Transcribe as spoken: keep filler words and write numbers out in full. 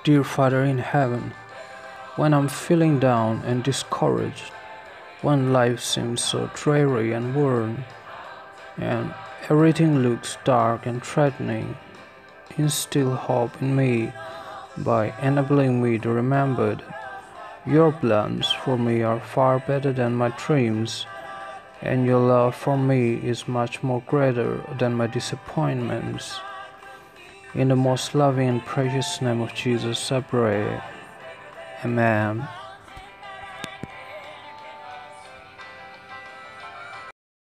Dear Father in heaven, when I'm feeling down and discouraged, when life seems so dreary and worn, and everything looks dark and threatening, instill hope in me by enabling me to remember that your plans for me are far better than my dreams, and your love for me is much more greater than my disappointments. In the most loving and precious name of Jesus, I pray. Amen.